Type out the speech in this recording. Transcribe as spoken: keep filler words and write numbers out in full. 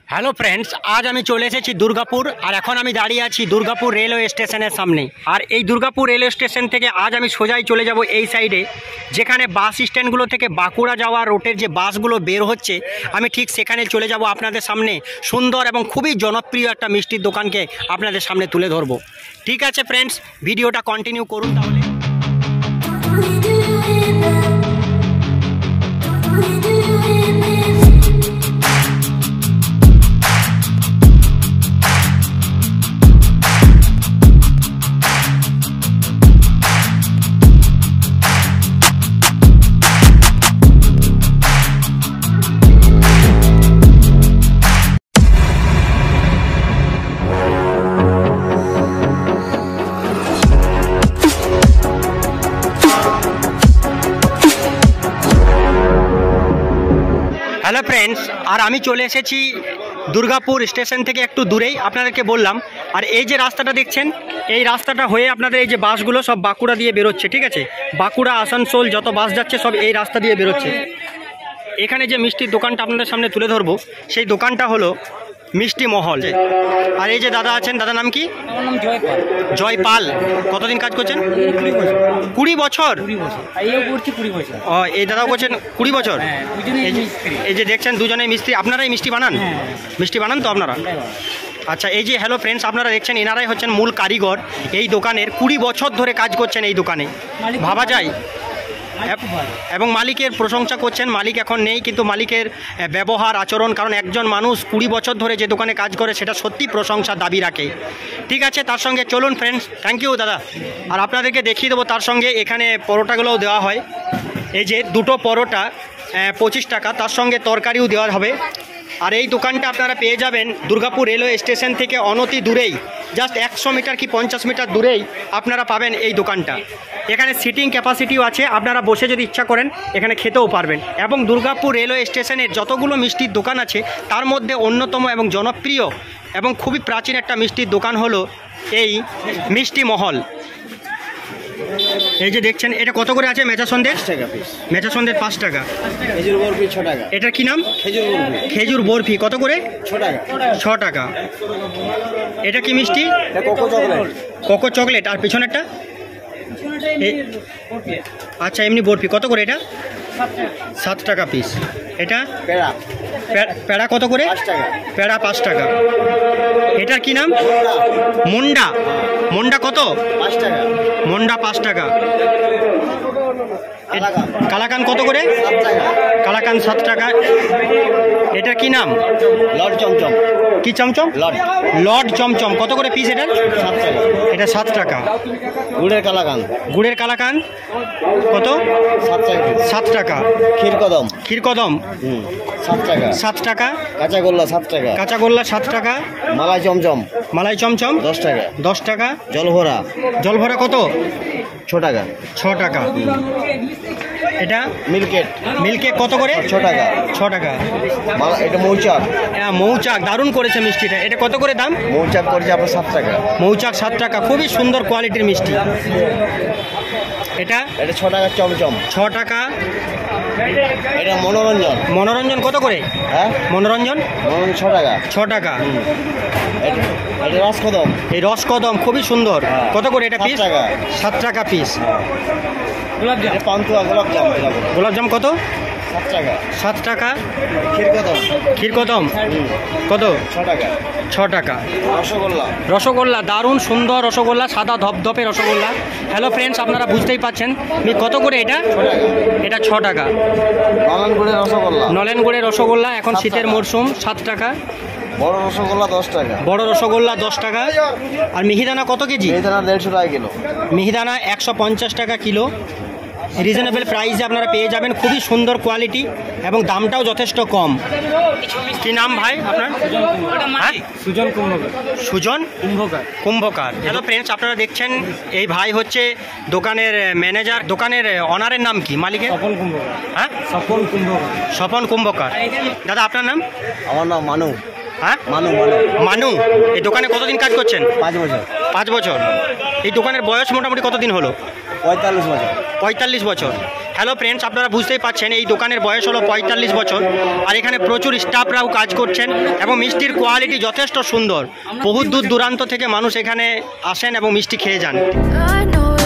Hello friends, आज আমি চলে এসেছি দুর্গাপুর আর এখন আমি দাঁড়িয়ে আছি দুর্গাপুর রেলওয়ে স্টেশনের সামনে। আর এই দুর্গাপুর রেলওয়ে স্টেশন থেকে আজ আমি সোজাই চলে যাব এই সাইডে, যেখানে বাস স্ট্যান্ডগুলো থেকে বাঁকুড়া যাওয়ার রুটের যে বাসগুলো বের হচ্ছে, আমি ঠিক সেখানে চলে যাব আপনাদের সামনে। সুন্দর এবং খুবই জনপ্রিয় একটা মিষ্টির দোকানকে আপনাদের সামনে তুলে ধরবো। ঠিক আছে ফ্রেন্ডস, ভিডিওটা কন্টিনিউ করুন তাহলে। হ্যালো ফ্রেন্ডস, আর আমি চলে এসেছি দুর্গাপুর স্টেশন থেকে একটু দূরেই, আপনাদেরকে বললাম। আর এই যে রাস্তাটা দেখছেন, এই রাস্তাটা হয়ে আপনাদের এই যে বাসগুলো সব বাঁকুড়া দিয়ে বেরোচ্ছে। ঠিক আছে, বাঁকুড়া আসানসোল যত বাস যাচ্ছে সব এই রাস্তা দিয়ে বেরোচ্ছে। এখানে যে মিষ্টির দোকানটা আপনাদের সামনে তুলে ধরবো, সেই দোকানটা হলো মিষ্টি মহল। আর এই যে দাদা আছেন, দাদার নাম কি? জয়পাল। জয়পাল, কতদিন কাজ করছেন? কুড়ি বছর। ও, এই দাদাও করছেন কুড়ি বছর। এই যে দেখছেন দুজনে মিস্ত্রি, আপনারাই মিষ্টি বানান? মিষ্টি বানান তো আপনারা? আচ্ছা, এই যে হ্যালো ফ্রেন্ডস, আপনারা দেখছেন এনারাই হচ্ছেন মূল কারিগর এই দোকানের। কুড়ি বছর ধরে কাজ করছেন এই দোকানে, ভাবা যায়। এবং মালিকের প্রশংসা করছেন। মালিক এখন নেই, কিন্তু মালিকের ব্যবহার আচরণ, কারণ একজন মানুষ কুড়ি বছর ধরে যে দোকানে কাজ করে সেটা সত্যি প্রশংসা দাবি রাখে। ঠিক আছে, তার সঙ্গে চলুন ফ্রেন্ডস। থ্যাংক ইউ দাদা। আর আপনাদেরকে দেখিয়ে দেবো তার সঙ্গে এখানে পরোটাগুলোও দেওয়া হয়। এই যে দুটো পরোটা পঁচিশ টাকা, তার সঙ্গে তরকারিও দেওয়া হবে। আর এই দোকানটা আপনারা পেয়ে যাবেন দুর্গাপুর রেলওয়ে স্টেশন থেকে অনতি দূরেই, জাস্ট একশো মিটার কি পঞ্চাশ মিটার দূরেই আপনারা পাবেন এই দোকানটা। এখানে সিটিং ক্যাপাসিটিও আছে, আপনারা বসে যদি ইচ্ছা করেন এখানে খেতেও পারবেন। এবং দুর্গাপুর রেলওয়ে স্টেশনের যতগুলো মিষ্টির দোকান আছে তার মধ্যে অন্যতম এবং জনপ্রিয় এবং খুবই প্রাচীন একটা মিষ্টির দোকান হলো এই মিষ্টি মহল। এই যে দেখছেন, এটা কত করে আছে? মেচা সন্দেশ টাকা পিস। মেচা সন্দেশ পাঁচ টাকা। খেজুর বরফি ছ টাকা। এটার কি নাম? খেজুর বরফি। খেজুর বরফি কত করে? ছ টাকা। ছ টাকা। এটা কি মিষ্টি? Cocoa chocolate. Cocoa chocolate. আর পিছনেরটা? আচ্ছা, এমনি বরফি কত করে এটা? সাত টাকা পিস। এটা পেড়া। পেড়া কত করে? পেড়া পাঁচ টাকা। এটার কি নাম? মন্ডা। মন্ডা কত? পাঁচ টাকা। মন্ডা পাঁচ টাকা। কালাকান কত করে? কালাকান সাত টাকা। এটার কি নাম? লর্ড চমচম। কি চমচম? লর্ড। লর্ড চমচম কত করে পিস এটার? সাত টাকা। এটা সাত টাকা। গুড়ের কালাকান। গুড়ের কালাকান কত? সাত টাকা। সাত টাকা। ক্ষীরকদম। ক্ষীরকদম সাত টাকা। সাত টাকা। কাঁচাগোল্লা সাত টাকা। কাঁচাগোল্লা সাত টাকা। মালাই চমচম। মালাই চমচম দশ টাকা। দশ টাকা। জলভরা। জলভরা কত? ছ টাকা। ছ টাকা। এটা মিল্কেট। মিল্কেট কত করে? ছ টাকা। ছ টাকা। এটা মৌচাক। হ্যাঁ, মৌচাক দারুণ করেছে মিষ্টিটা। এটা কত করে দাম? মৌচাক করেছে আপনার সাত টাকা। মৌচাক সাত টাকা, খুবই সুন্দর কোয়ালিটির মিষ্টি। এটা এটা ছ টাকা চমচম। ছ টাকা। এটা মনোরঞ্জন। মনোরঞ্জন কত করে? হ্যাঁ, মনোরঞ্জন মনোরঞ্জন ছ টাকা। ছ টাকা। এটা রসকদম। এই রসকদম খুবই সুন্দর। কত করে এটা পিস? সাত টাকা পিস। গোলাপজাম। পান্তুয়া গোলাপজাম। গোলাপজাম কত? সাত টাকা। সাত টাকা। ক্ষীরকদম। ক্ষীরকদম কত? ছ টাকা। ছ টাকা। রসগোল্লা। রসগোল্লা দারুণ সুন্দর রসগোল্লা, সাদা ধপধপে রসগোল্লা। হ্যালো ফ্রেন্ডস, আপনারা বুঝতেই পাচ্ছেন কত করে এটা? এটা ছ টাকা। নলেনগুড়ের রসগোল্লা। নলেনগুড়ের রসগোল্লা এখন শীতের মরশুম, সাত টাকা। বড় রসগোল্লা দশ টাকা। বড় রসগোল্লা দশ টাকা। আর মিহিদানা কত কেজি? মিহিদানা দেড়শো টাকা কিলো। মিহিদানা একশো পঞ্চাশ টাকা কিলো। রিজনেবল প্রাইসে আপনারা পেয়ে যাবেন, খুবই সুন্দর কোয়ালিটি এবং দামটাও যথেষ্ট কম। কি নাম ভাই আপনার? সুজন কুম্ভকার। সুজন কুম্ভকার। কুম্ভকার। হ্যালো ফ্রেন্ডস, আপনারা দেখছেন এই ভাই হচ্ছে দোকানের ম্যানেজার। দোকানের অনারের নাম কি? মালিকের? স্বপন কুম্ভকার। হ্যাঁ, স্বপন কুম্ভকার। স্বপন কুম্ভকার। দাদা আপনার নাম? আমার নাম মানু। হ্যাঁ, মানু। মানু মানু এই দোকানে কতদিন কাজ করছেন? পাঁচ বছর। পাঁচ বছর। এই দোকানের বয়স মোটামুটি কতদিন হলো? পঁয়তাল্লিশ বছর। পঁয়তাল্লিশ বছর। হ্যালো ফ্রেন্ডস, আপনারা বুঝতেই পাচ্ছেন এই দোকানের বয়স হলো পঁয়তাল্লিশ বছর, আর এখানে প্রচুর স্টাফরাও কাজ করছেন এবং মিষ্টির কোয়ালিটি যথেষ্ট সুন্দর। বহু দূর দূরান্ত থেকে মানুষ এখানে আসেন এবং মিষ্টি খেয়ে যান।